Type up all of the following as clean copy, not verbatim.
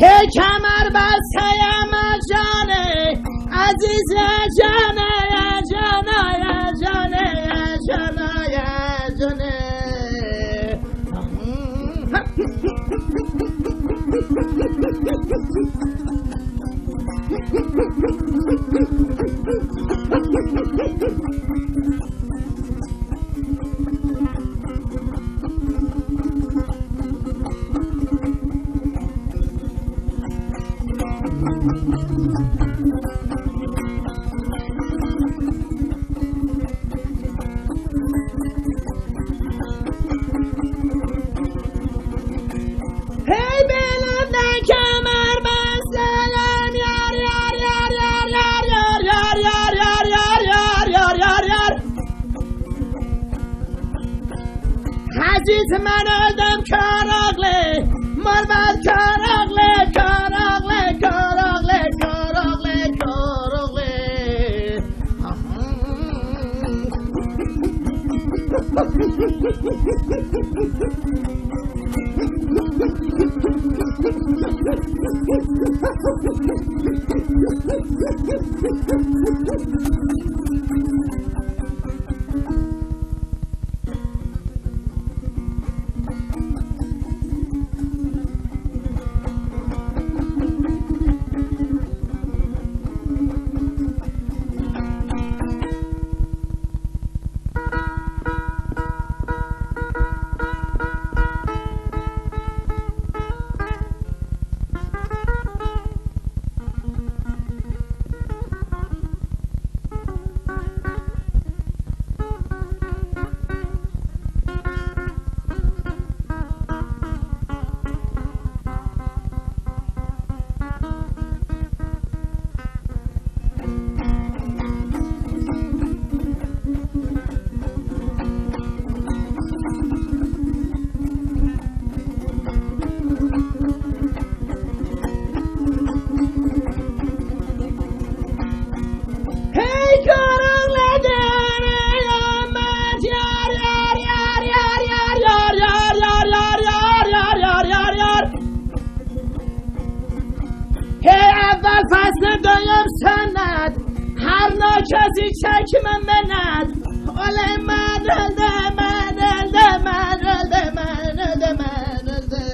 هی کمر بستیم جانه عزیز جانه جانه جانه جانه جانه عزیز من آدم کاراغله مربت کاراغله کاراغله کاراغله کاراغله کاراغله فصل دایم سند هر ناکسی چکم مند حال من الده من الده من الده من الده من الده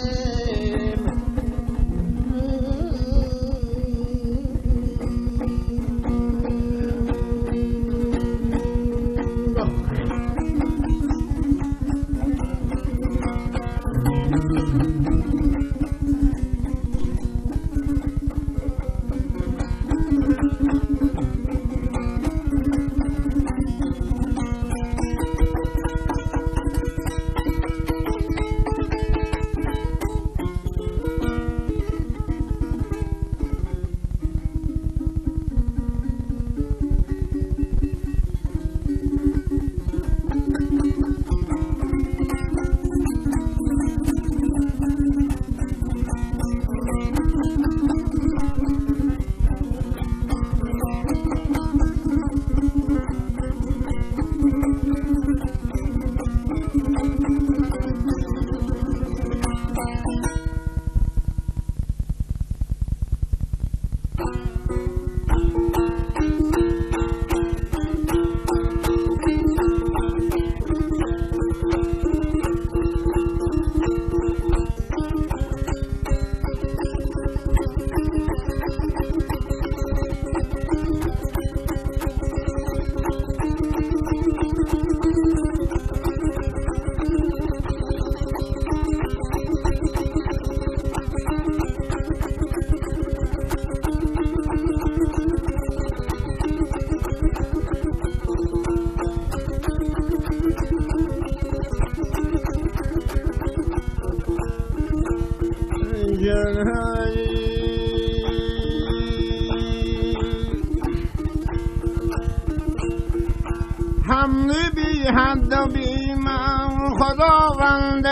حمد بی حد و بی من خداوند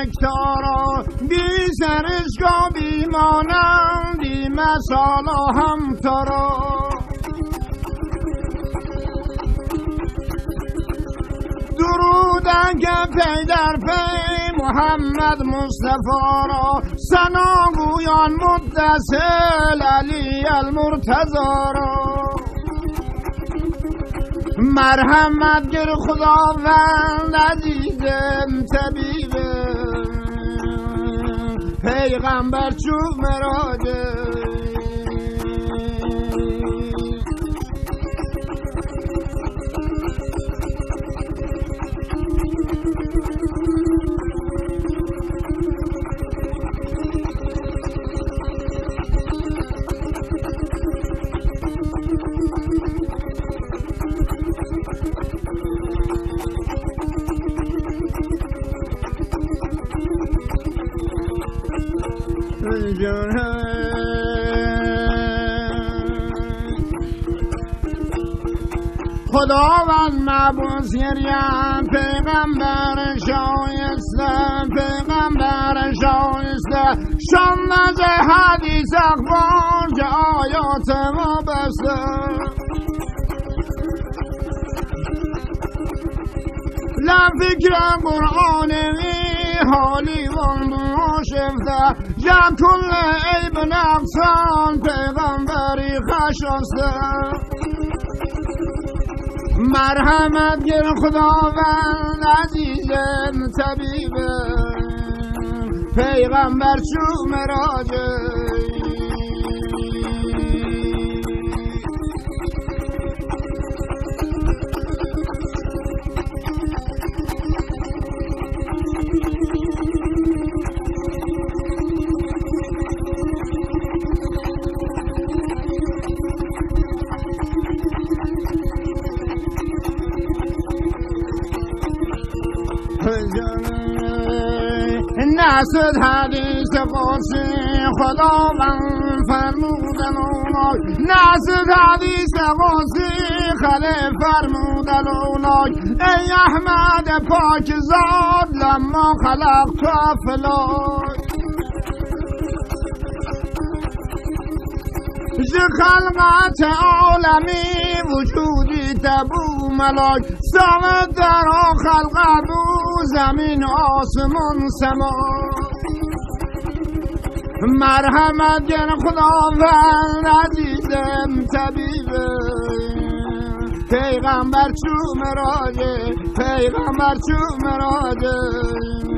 یکتارا بی سرشگاه بی مانم بی مثال و همتارا درود اگه پی در پی محمد مصطفی را ثناگویان متصل علی المرتضی را مرحمت گر خداوند عزیزم طبیب پیغمبر چوب مراجع خداوند مبوس گریم پیغمبر شایسته پیغمبر شایسته شامز حدیث اخبار که آیات ما بسته لفکر قرآنی حالی و شفته یا کل عیب نقصان پیغمبری خشاسته مرحمت گر خداوند عزیزم طبیب پیغمبر چوب مراجع نسد حدیث قدسی خداوند فرمودن اونای نسد حدیث قدسی خلیل فرمودن اونای ای احمد پاک زاد لما خلق تو افلاک ز خلقت عالمی وجودی تبو ملاک سمت در خلقت و زمین آسمان سما مرحمت گر خداوند عزیزم طبیب پیغمبر چوب مراجع پیغمبر چوب مراجع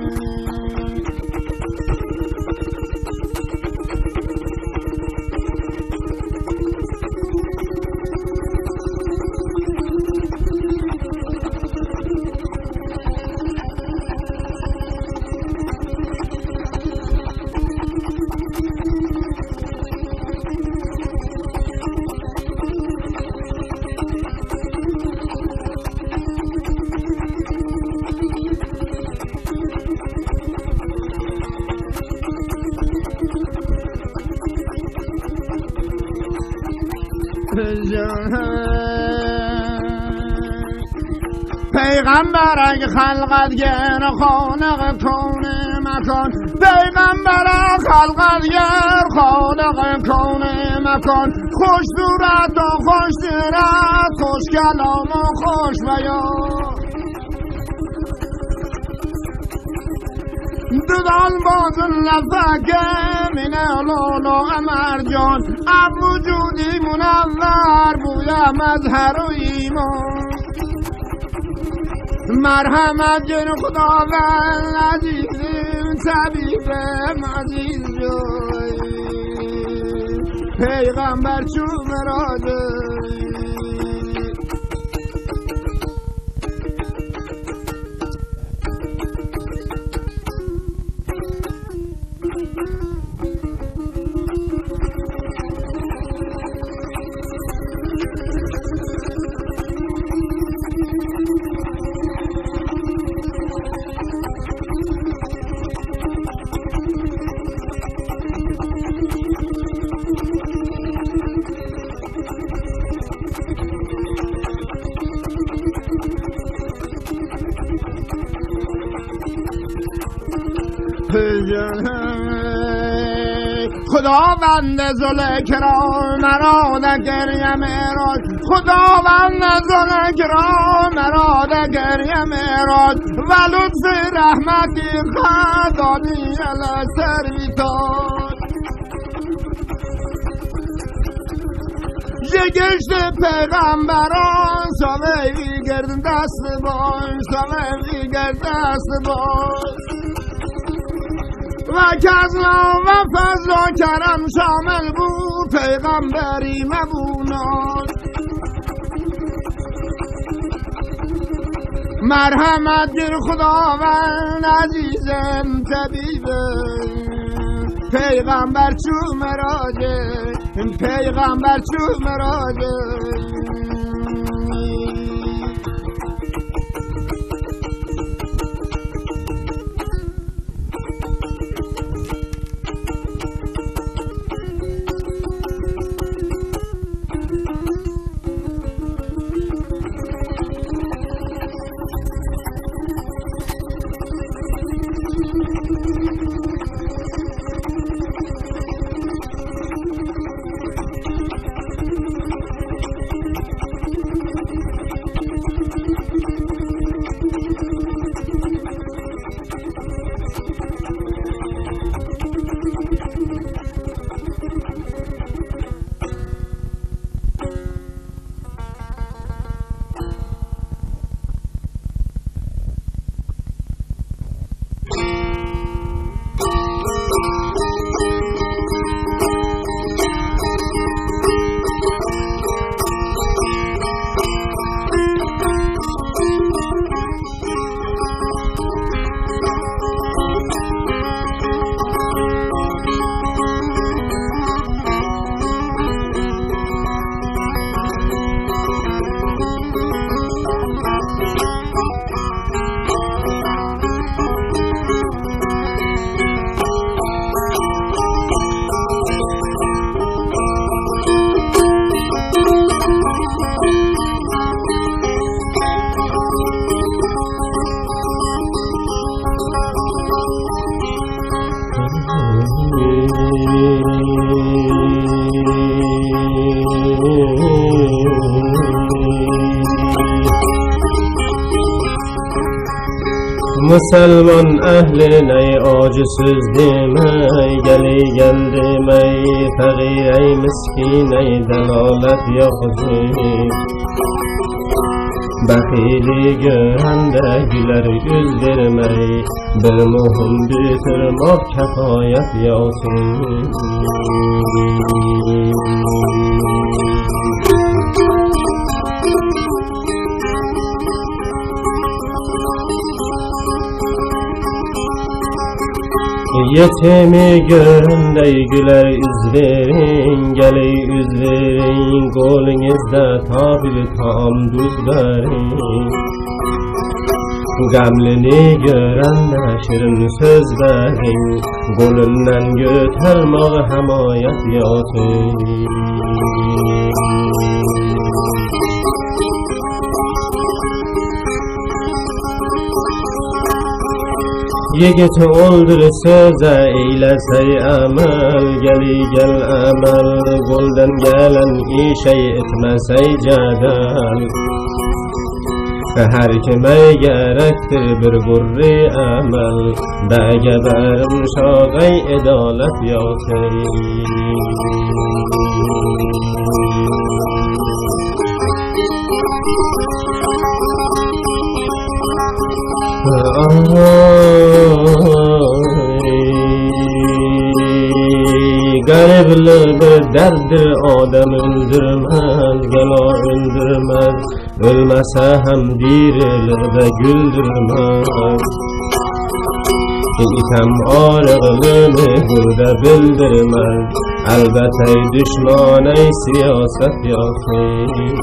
پیغمبر اگه خلقت گر خالق کون مکان پیغمبر خلقت گر خالق کون مکان خوش صورت و خوش سیرت خوش کلام و خوش بیان دودال باز لفکه من لولو امرجان اب وجودی منور بویا مظهر و ایمان مرحمت جن خداوند عزیزم طبیبم عزیز جوی پیغمبر چوب مراجع خداوند ذوالکرام مرا در گریه معراج خداوند نزد کرام مراد گریه میراد و لطف رحمتی خدادی الاسر بیتاد گشت پیغمبران سوی گرد دست باش سوی گرد دست باش و کزنا و فضل و کرم شامل بود پیغمبری مبونات مرحمت گر خداوند عزیزم طبیبه پیغمبر چو مراجه پیغمبر چو مراجه مسلمان اهل نی عاجزسız demey geli gel demey faqir ey miskin ey dalalet yo'qdi baxili görende güler yüz vermey bir muhim bitirmoq kafayat yo'qsin Yetimi göründe güler yüzlerin, gele yüzlerin, golünüzde tabiri tam düzlerin. Gamlini görende şirin sözlerin, golünden götürmeği hamayet yatın. Yigit oldur söze eylese amel geli gel amel golden gelen işe etmese cadel her kime gerektir bir gurri amel dege berim şagay edalet yasir Gariblik bir derdir adam öldürmez gala öldürmez ölmese hem dirilir ve güldürmez İtem ağrılığını burada bildirmez elbette düşman ey siyaset yapın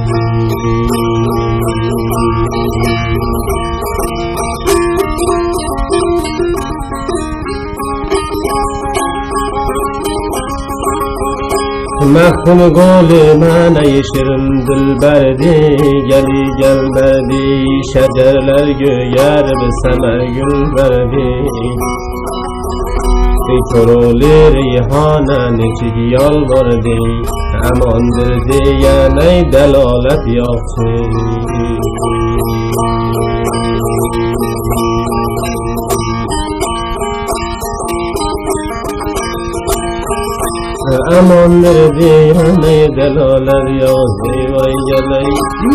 Mehkum golü mene şirin dilberdi geli gel berdi şecerler göyer bir semer gül verdi بیچرولی ریحانه نچگی یالوردی امان دردی یعنی دلالت یافتی امان دردی یعنی دلالت یافتی و یلی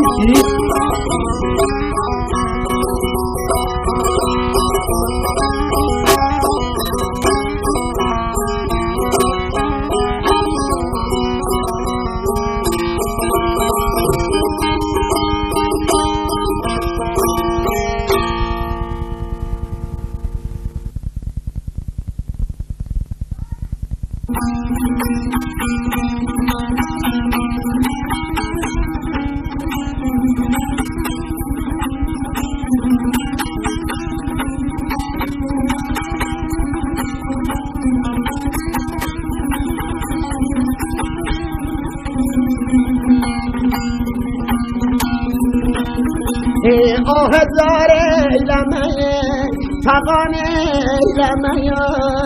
آه زاره لمه فقانه لمه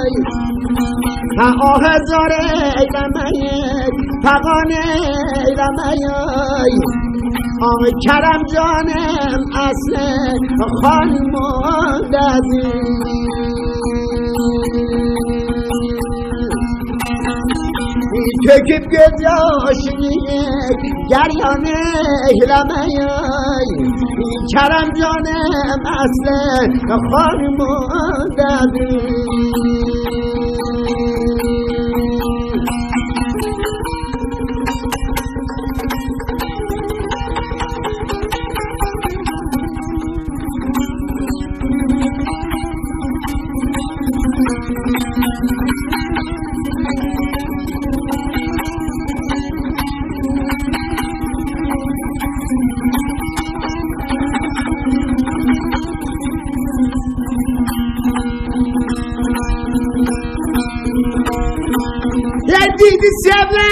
آه زاره لمه فقانه لمه آه کرم جانم اصل خانم دادی çekip göz yaşını geryane eylemeyin Kerem canım aslen hanımın dedi دیدی سبله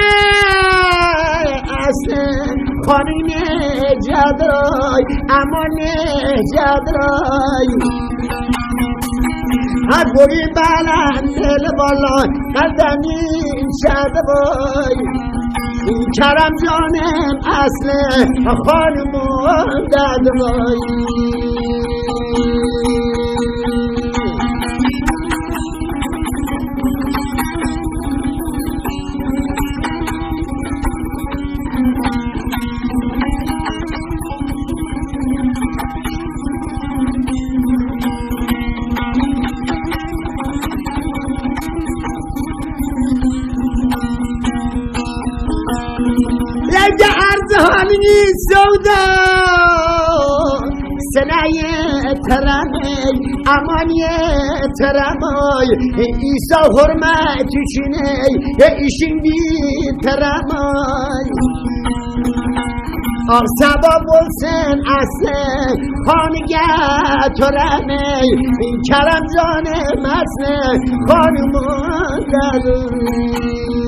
اصلا خانی نجد رای اما نجد رای هر بوری بلند دل بالا قدمی شد بای کرم جانم اصلا خانمون دد رای لگه ارزهانی سودا سنای ترمی امانی ترمای ایسا حرمت چینه ایشین بی ترمای آر سبا بولسن اصل خانگه ترمی کرم جانم اصل خانمون دلوی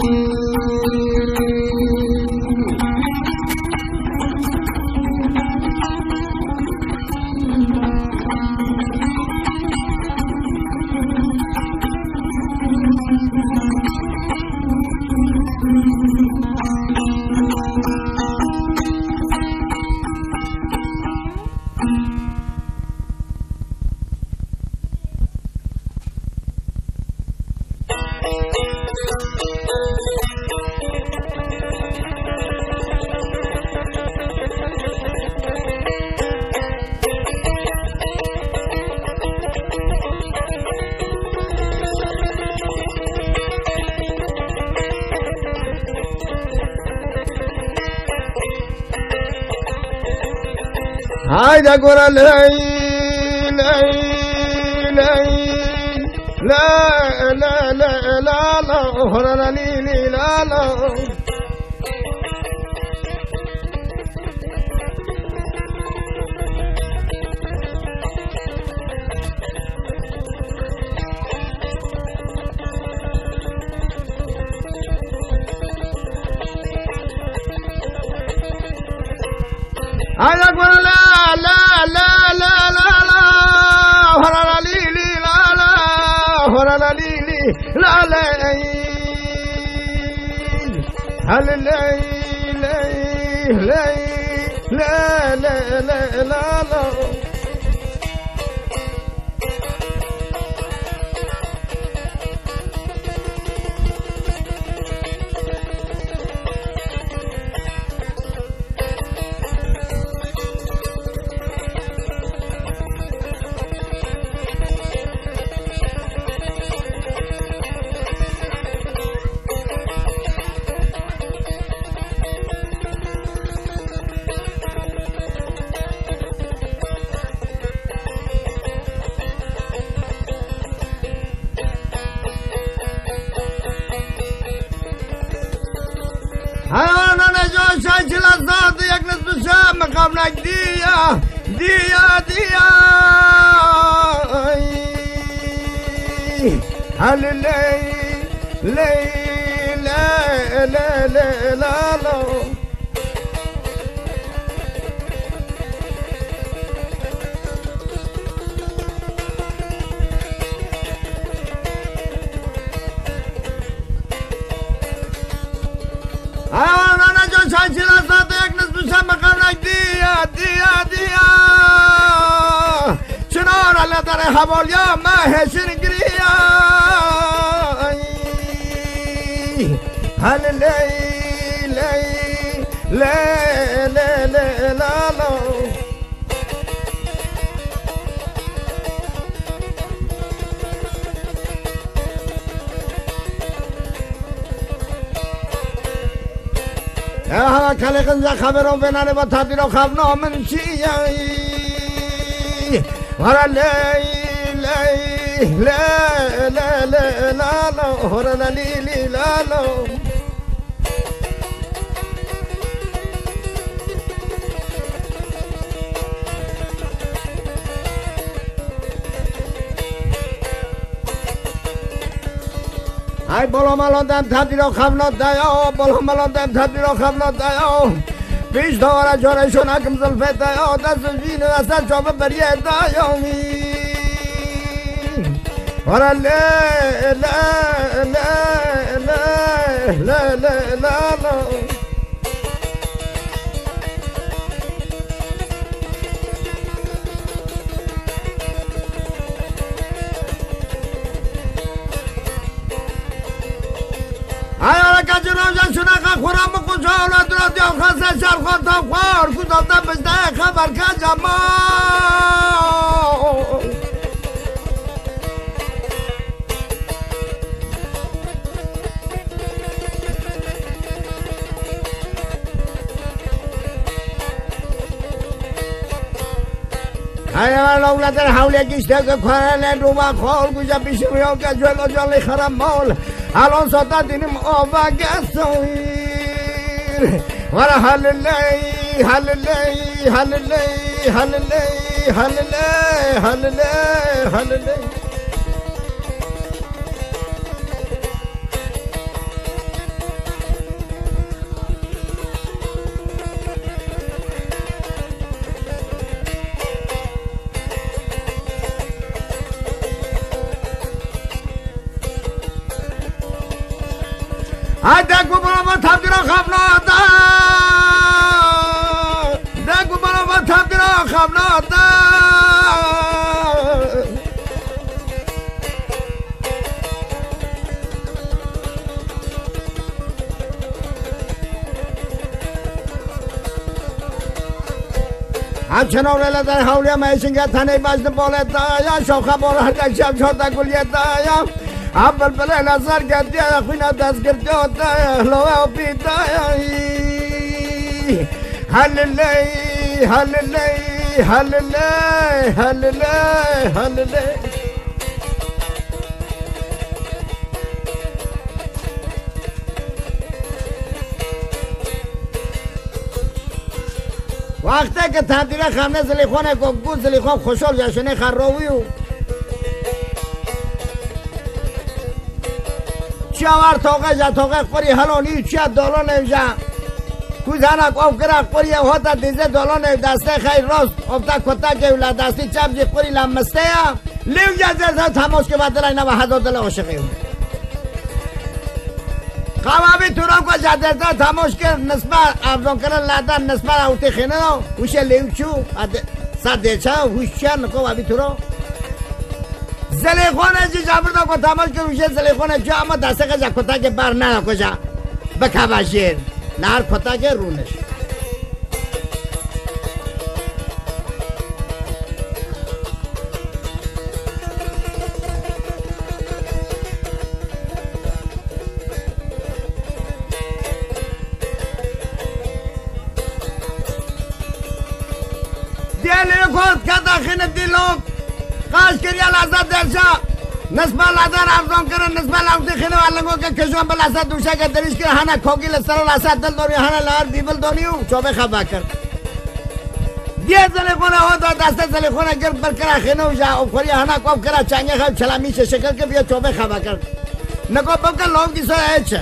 هاي دا قرا لي لي لي لا لا لا لا لا هرا لي لي لا لا هاي دا قرا لا لا لا لا لا لا هرا لي لي لا لا هرا لي لي لا لي هل لي لي لي لا لا لا لا لا حیوانا نجاشای چلازاد یک نصف شب مقام نک دیا دیا دیا هل لی لی لا لا لا لا لا حیوانا نجاشای چلازاد یک نصف شب مقام نک دیا دیا دیا چنار الله در حوالیا مهشن گریا هل لی لی لی لی لی لا لا ها خلقن ز خبرو بنانه با تدیرو خبنا من چی ورا لی لی لا لا لا لا لا ورا لی لی لا لا ای بالا ملاندم تدیرو خبنا دایا بالا ملاندم تدیرو خبنا دایا پیش داره جانشون حکم زلفه دایا دست جین اصلا چابه بریه دایا ورا لا لا لا لا لا لا لا لا آیا کجا روزن شناخت خورم و کجا اولاد را دیو خسته شرخان تا خوار کدام بزده خبر کجا ما آیا اولاد در حوله گشته که کارن رو با خال گوشه پیش میان که جلو جلی خرم مال الان ساده دینیم آبا گسویر ورا هل لی هل لی هل لی هل لی هل لی هل لی هل لی دگو بالا با تبدیل خبنا دا دگو بالا با تبدیل خبنا دا همچنان لیلا در حولی میشنگه تنه بجن بالت دایا شوخه بارا هر شب شده گلیت دایا اول بله نظر گردی اخوینا دست گردی آده لوه بیده هل لی هل لی هل لی هل لی هل لی وقتی که تندیره خمنه زلیخونه گو زلیخون خوشحال جشنه خراویو چیاور توقع جا توقع قوری هلونی چیا دولو نوشا کوزانک اوف گرا قوری هوتا دیزه دولو نو دسته خیر راست افتا کتا که اولا دستی چپ جی قوری لمسته یا لیو جا زرزا تماش که بدل اینا و حضا دل عاشقی خوابی تو را کجا درتا تماش کرد نسبت افزان کردن لدن نسبت اوتی خینه رو وشه لیوچو سردیچه وشه نکو وابی تو را زلیخونه چی جابر دا که تماش کرد وشه زلیخونه چو اما دسته کجا کتا که بر نه کجا بکباشیر نهر کتا که رونش دیلی خود که داخل دیلوک قاش کریا لحظت درشا نسبه لحظت افزان کرن نسبه لحظت خیلی والنگو که کشوان به لحظت دوشه که دریش کرن هنه کوگی لسر لحظت دل دونی هنه لحر دیبل دونیو چوبه خبا کر دیه زلیخونه ها دا دسته زلیخونه گرد بر کرا خیلی و جا افخوری هنه کوب کرا چنگه خواب چلامیشه شکل که بیا چوبه خبا کر نکو بکر لوم کی سو ایچه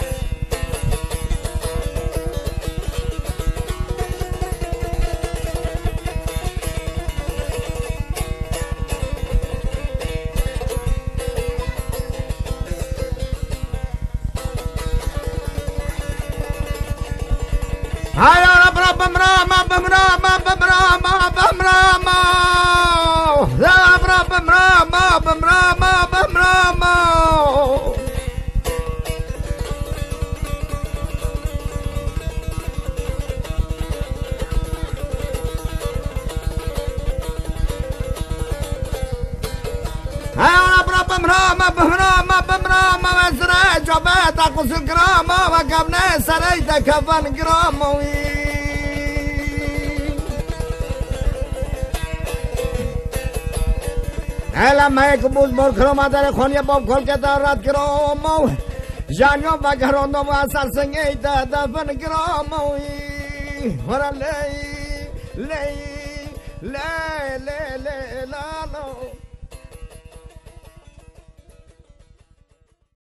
هاي رب مرام بمرام بمرام بمرام لا رب مرام بمرام بمرام هاي رب مرام بمرام بمرام وزرع جبات قص الجرام وقبنا سريت كفن جرام لما یک بوز برخرو مادر خونی باب کل که دارد گرامو جانیو و گراندو و اثر سنگی دفن گراموی ورا لی لی لی لی لی لی